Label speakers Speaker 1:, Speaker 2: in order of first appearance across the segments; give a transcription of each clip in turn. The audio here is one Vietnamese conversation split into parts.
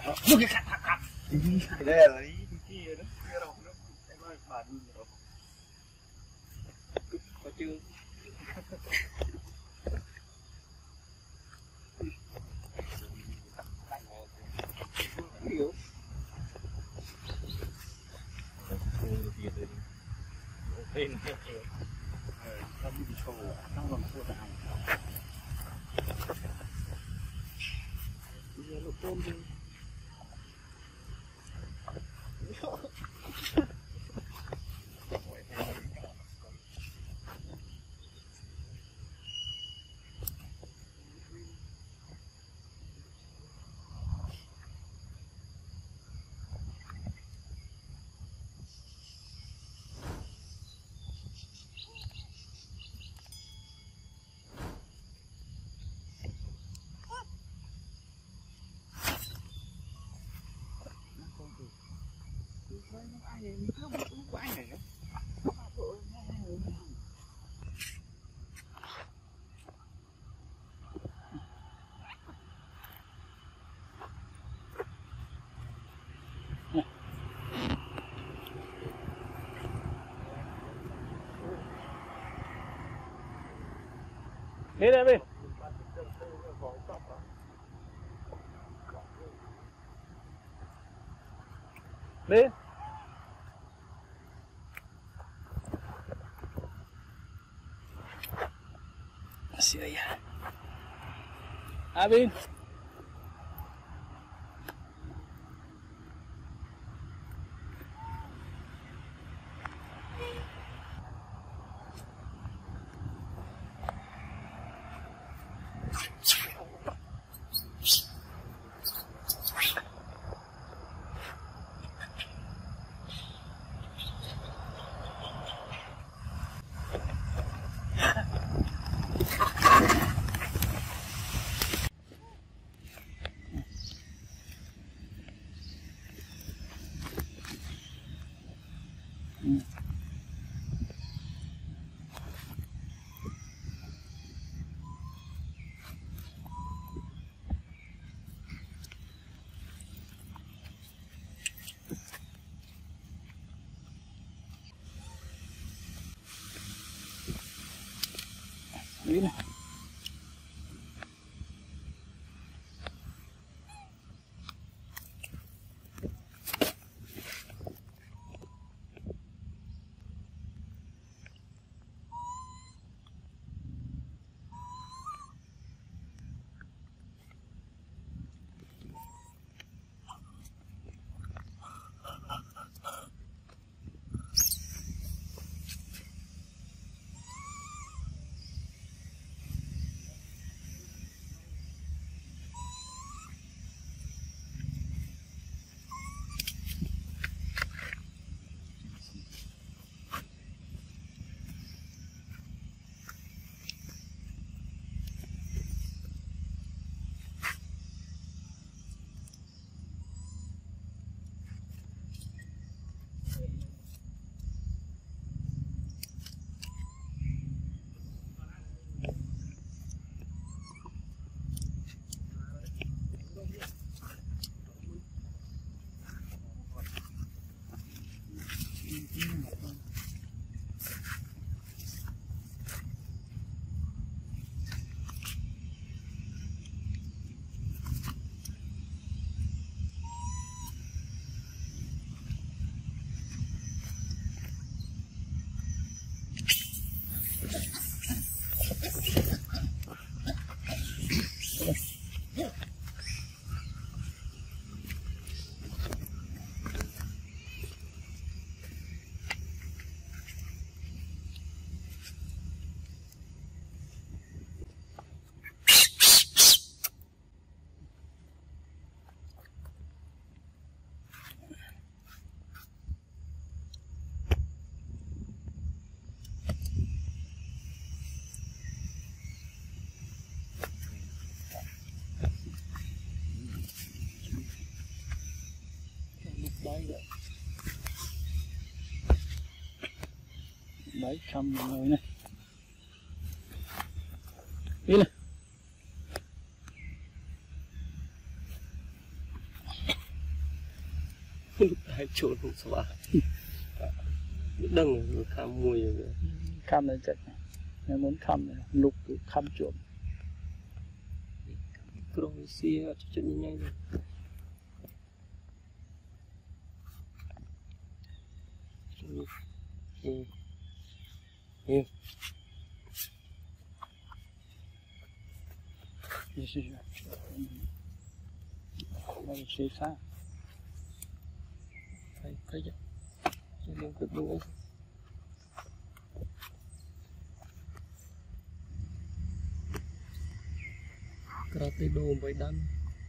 Speaker 1: cái khát khát đây là ý kia đó kia đâu nó em ơi bà đi rồi có chưa hiểu tên không đi sâu trong lòng sâu nào bây giờ tôm đi đi đây đi đi sửa ya Abin đi này đấy xong rồi này đi này trộn không sao à đừng rồi khám mùi rồi
Speaker 2: khám này chắc nếu muốn khám này lục khám trộn
Speaker 1: Croatia cho chuyện nhanh rồi
Speaker 2: Chị sao?
Speaker 1: Phải chứ chứ không được đúng không? Karate đồ với đâm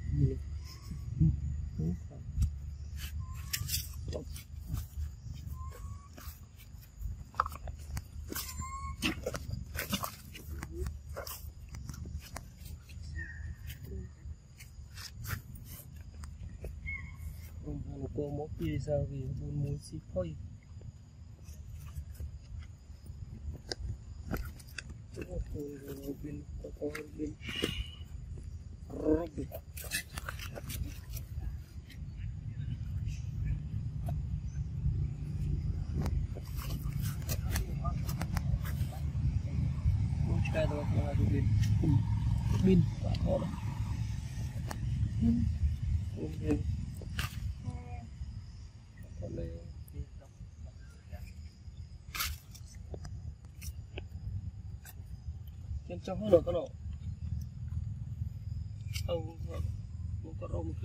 Speaker 1: cô một gì sao vì buồn muốn xí phơi bên cái đó là bên pin và khó lắm trên trong nó có nổ không có rô một chút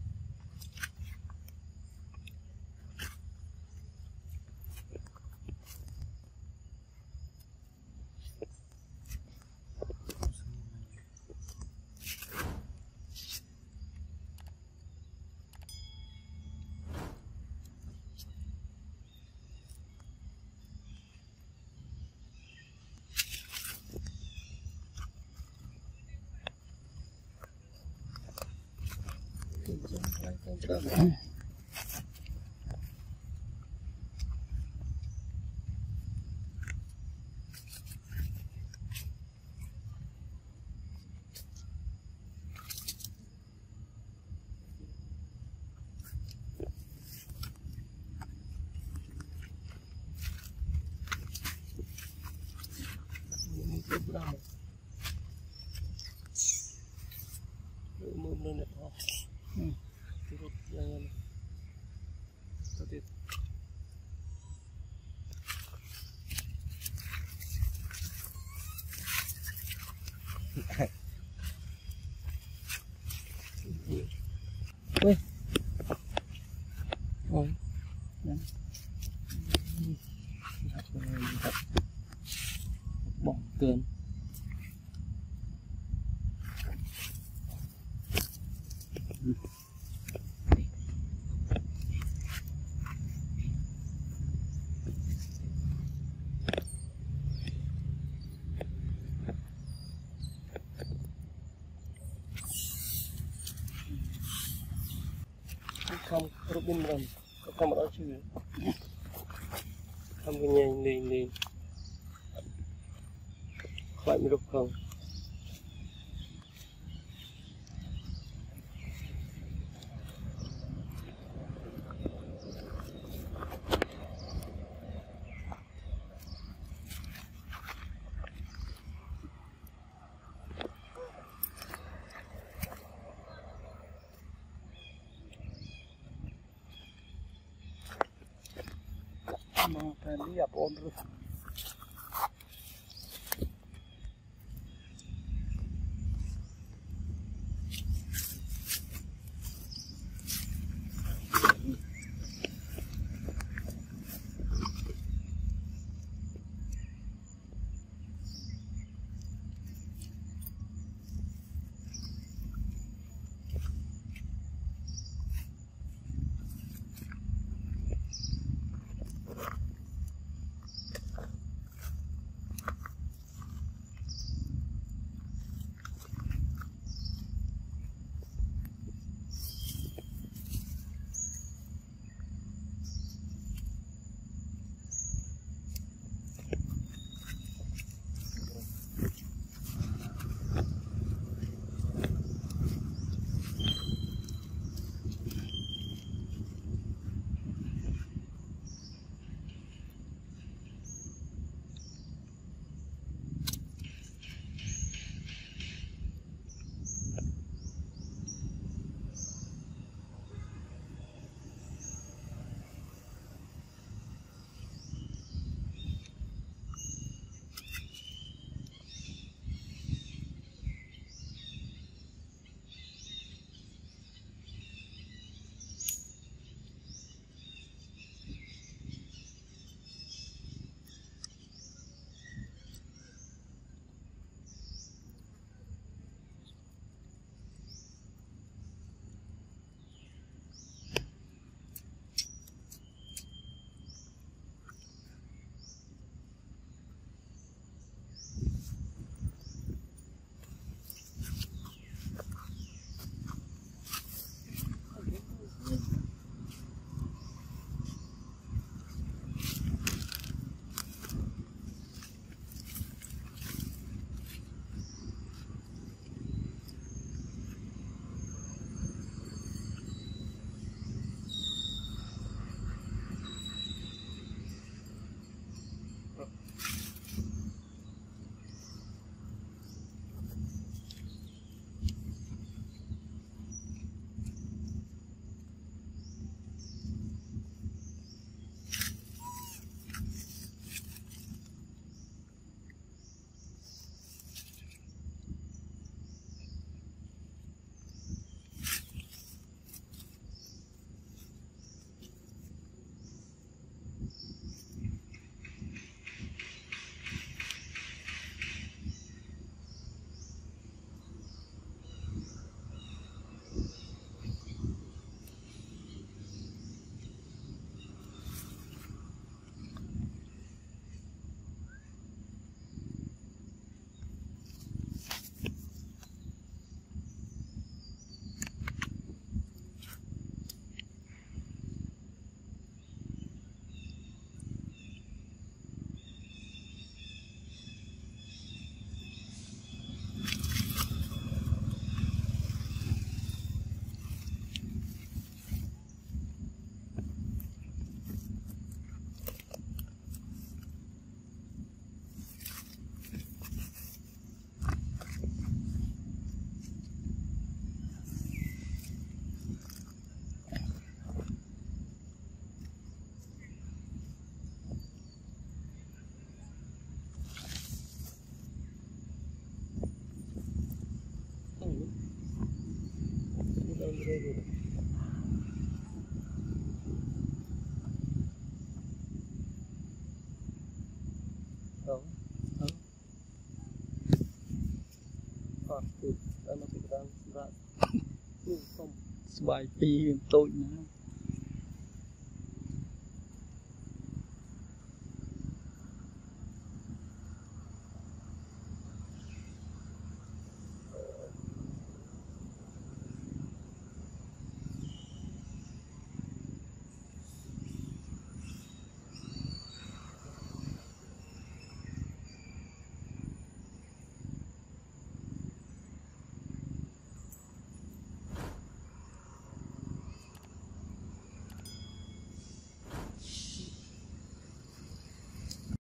Speaker 1: ui ôi bỏ tường không Robin rầm không ở đó chứ không cái nhanh lên khỏi mới không
Speaker 2: mà phải đi áp ổn rồi
Speaker 1: อดติดแล้วมาติดตามรักนี่ส้ม
Speaker 2: สบายปีโตยนะ